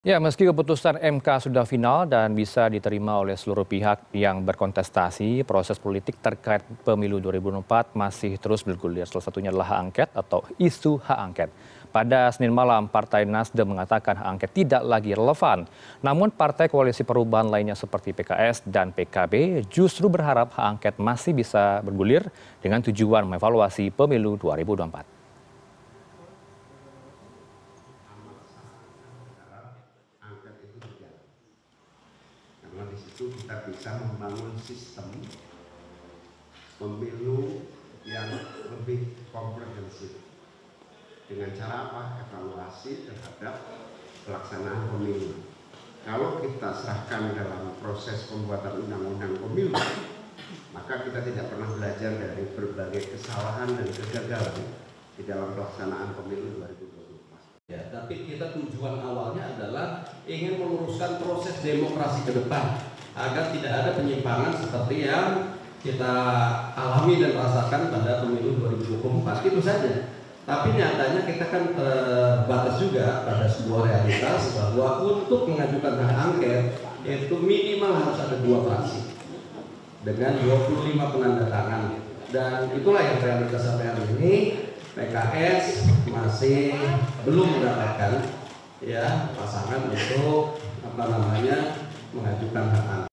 Ya, meski keputusan MK sudah final dan bisa diterima oleh seluruh pihak yang berkontestasi, proses politik terkait pemilu 2024 masih terus bergulir. Salah satunya adalah hak angket atau isu hak angket. Pada Senin malam, Partai Nasdem mengatakan hak angket tidak lagi relevan. Namun partai koalisi perubahan lainnya seperti PKS dan PKB justru berharap hak angket masih bisa bergulir dengan tujuan mengevaluasi pemilu 2024. Angket itu berjalan karena di situ kita bisa membangun sistem pemilu yang lebih komprehensif dengan cara apa? Evaluasi terhadap pelaksanaan pemilu. Kalau kita serahkan dalam proses pembuatan undang-undang pemilu, maka kita tidak pernah belajar dari berbagai kesalahan dan kegagalan di dalam pelaksanaan pemilu 2024. Ya, tapi kita tujuan awalnya adalah ingin meluruskan proses demokrasi ke depan agar tidak ada penyimpangan seperti yang kita alami dan rasakan pada pemilu 2024. Itu saja. Tapi nyatanya kita kan terbatas juga pada sebuah realitas bahwa untuk mengajukan hak angket itu minimal harus ada 2 fraksi dengan 25 penanda tangan, dan itulah yang realitas sampai hari ini. PKS masih belum mendapatkan pasangan untuk mengajukan hak angket.